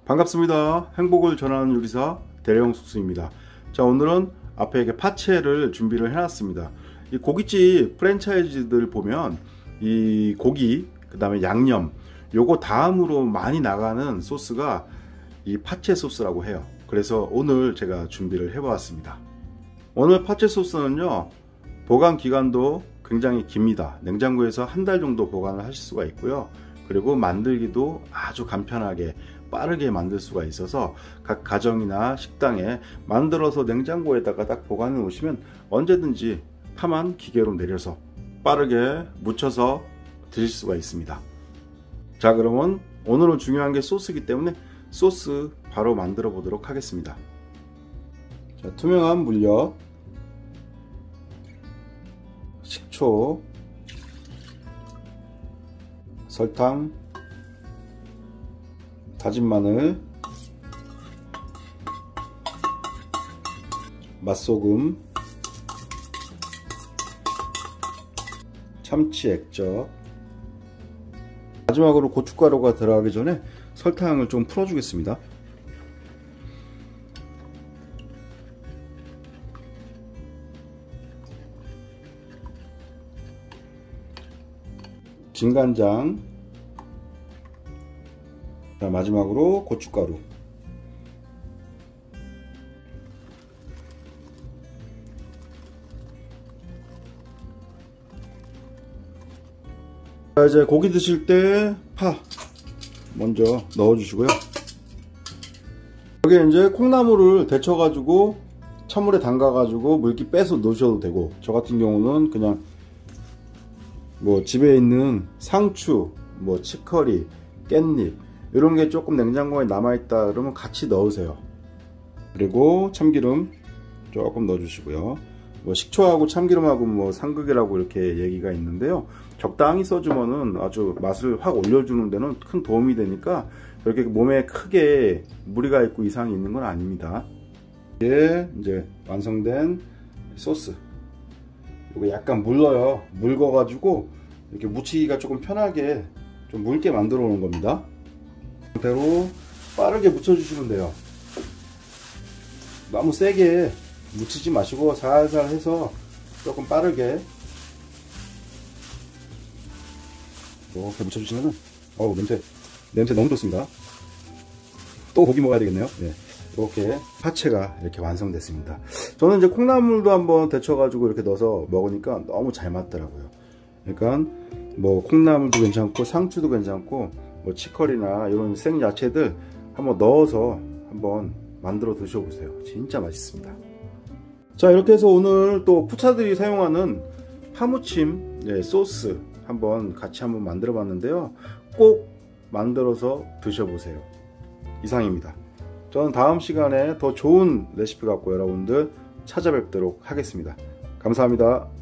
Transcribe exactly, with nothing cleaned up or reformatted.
반갑습니다. 행복을 전하는 요리사 대령숙수입니다. 자, 오늘은 앞에 이렇게 파채를 준비를 해놨습니다. 이 고깃집 프랜차이즈들 보면 이 고기, 그 다음에 양념, 요거 다음으로 많이 나가는 소스가 이 파채 소스라고 해요. 그래서 오늘 제가 준비를 해보았습니다. 오늘 파채 소스는요, 보관 기간도 굉장히 깁니다. 냉장고에서 한 달 정도 보관을 하실 수가 있고요. 그리고 만들기도 아주 간편하게 빠르게 만들 수가 있어서 각 가정이나 식당에 만들어서 냉장고에다가 딱 보관해 놓으시면 언제든지 파만 기계로 내려서 빠르게 묻혀서 드실 수가 있습니다. 자, 그러면 오늘은 중요한 게 소스이기 때문에 소스 바로 만들어 보도록 하겠습니다. 자, 투명한 물엿, 식초, 설탕, 다진 마늘, 맛소금, 참치 액젓, 마지막으로 고춧가루가 들어가기 전에 설탕을 좀 풀어 주겠습니다. 진간장, 자, 마지막으로 고춧가루. 자, 이제 고기 드실 때 파 먼저 넣어 주시고요. 여기 이제 콩나물을 데쳐 가지고 찬물에 담가 가지고 물기 빼서 넣으셔도 되고, 저 같은 경우는 그냥 뭐 집에 있는 상추, 뭐 치커리, 깻잎 이런 게 조금 냉장고에 남아있다 그러면 같이 넣으세요. 그리고 참기름 조금 넣어주시고요. 뭐 식초하고 참기름하고 뭐 상극이라고 이렇게 얘기가 있는데요, 적당히 써주면은 아주 맛을 확 올려주는 데는 큰 도움이 되니까 이렇게 몸에 크게 무리가 있고 이상이 있는 건 아닙니다. 이게 이제 완성된 소스. 이거 약간 물러요. 묽어 가지고 이렇게 묻히기가 조금 편하게 좀 묽게 만들어 놓은 겁니다. 상태로 빠르게 묻혀 주시면 돼요. 너무 세게 묻히지 마시고 살살 해서 조금 빠르게 이렇게 묻혀 주시면은, 어우, 냄새 냄새 너무 좋습니다. 또 고기 먹어야 되겠네요. 네. 이렇게 파채가 이렇게 완성됐습니다. 저는 이제 콩나물도 한번 데쳐 가지고 이렇게 넣어서 먹으니까 너무 잘 맞더라고요. 그러니까 뭐 콩나물도 괜찮고 상추도 괜찮고 뭐 치커리나 이런 생 야채들 한번 넣어서 한번 만들어 드셔보세요. 진짜 맛있습니다. 자, 이렇게 해서 오늘 또 푸차들이 사용하는 파무침, 네, 소스 한번 같이 한번 만들어 봤는데요, 꼭 만들어서 드셔보세요. 이상입니다. 저는 다음 시간에 더 좋은 레시피 갖고 여러분들 찾아뵙도록 하겠습니다. 감사합니다.